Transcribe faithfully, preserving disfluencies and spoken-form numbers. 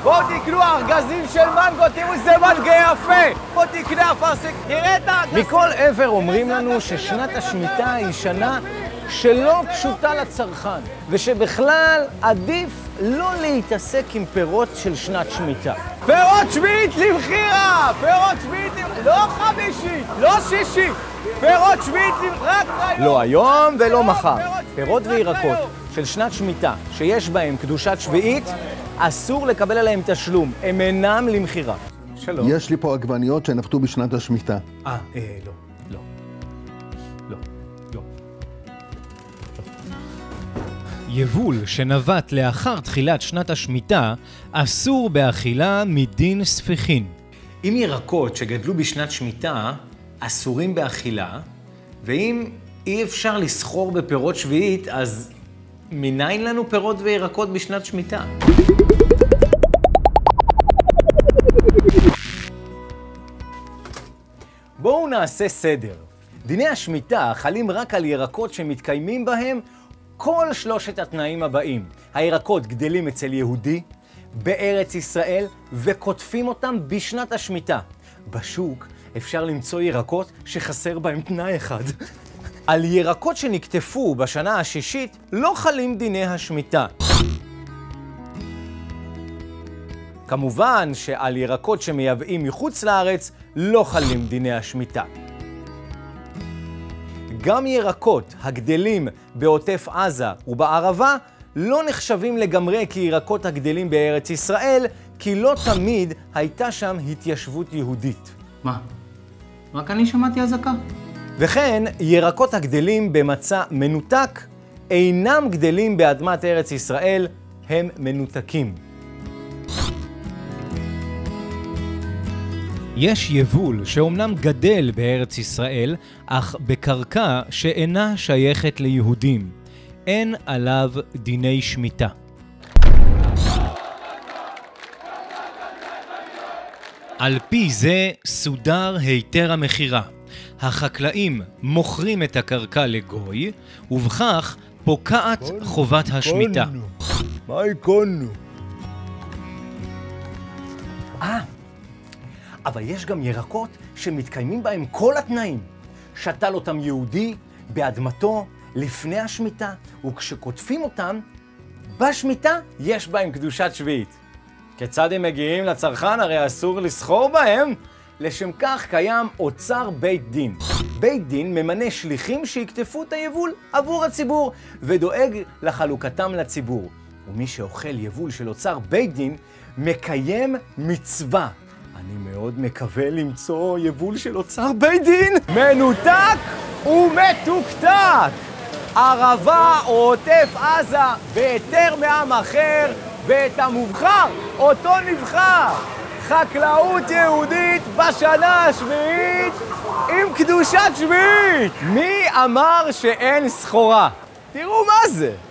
בואו תקנו ארגזים של מנגו, תראו איזה מנגו יפה! בואו תקנה אפרסק, תראה את הארגזים! מכל עבר אומרים לנו ששנת השמיטה היא שנה שלא פשוטה לצרכן, ושבכלל עדיף לא להתעסק עם פירות של שנת שמיטה. פירות שביעית למחירה! פירות שביעית למחירה! לא חמישית, לא שישית! פירות שביעית למחירה! רק היום! לא היום ולא מחר. פירות וירקות של שנת שמיטה שיש בהם קדושת שביעית, אסור לקבל עליהם תשלום, הם אינם למחירה. שלום. יש לי פה עגבניות שנפתו בשנת השמיטה. אה, אה, לא, לא. לא, לא. יבול שנבט לאחר תחילת שנת השמיטה אסור באכילה מדין ספיחין. אם ירקות שגדלו בשנת שמיטה אסורים באכילה, ואם אי אפשר לסחור בפירות שביעית, אז מניין לנו פירות וירקות בשנת שמיטה? בואו נעשה סדר. דיני השמיטה חלים רק על ירקות שמתקיימים בהם כל שלושת התנאים הבאים. הירקות גדלים אצל יהודי, בארץ ישראל, וקוטפים אותם בשנת השמיטה. בשוק אפשר למצוא ירקות שחסר בהם תנאי אחד. על ירקות שנקטפו בשנה השישית לא חלים דיני השמיטה. כמובן שעל ירקות שמייבאים מחוץ לארץ לא חלים דיני השמיטה. גם ירקות הגדלים בעוטף עזה ובערבה לא נחשבים לגמרי כירקות הגדלים בארץ ישראל, כי לא תמיד הייתה שם התיישבות יהודית. מה? רק אני שמעתי אזעקה? וכן, ירקות הגדלים במצע מנותק אינם גדלים באדמת ארץ ישראל, הם מנותקים. יש יבול שאומנם גדל בארץ ישראל, אך בקרקע שאינה שייכת ליהודים. אין עליו דיני שמיטה. על פי זה סודר היתר המחירה. החקלאים מוכרים את הקרקע לגוי, ובכך פוקעת חובת השמיטה. מה יקונו? אה, אבל יש גם ירקות שמתקיימים בהם כל התנאים. שתל אותם יהודי באדמתו לפני השמיטה, וכשקוטפים אותם, בשמיטה יש בהם קדושת שביעית. כיצד הם מגיעים לצרכן? הרי אסור לסחור בהם. לשם כך קיים אוצר בית דין. בית דין ממנה שליחים שיקטפו את היבול עבור הציבור ודואג לחלוקתם לציבור. ומי שאוכל יבול של אוצר בית דין מקיים מצווה. אני מאוד מקווה למצוא יבול של אוצר בית דין מנותק ומתוקתק. ערבה או עוטף עזה בהיתר מעם אחר, ואת המובחר אותו נבחר. חקלאות יהודית בשנה השביעית עם קדושת שביעית. מי אמר שאין סחורה? תראו מה זה.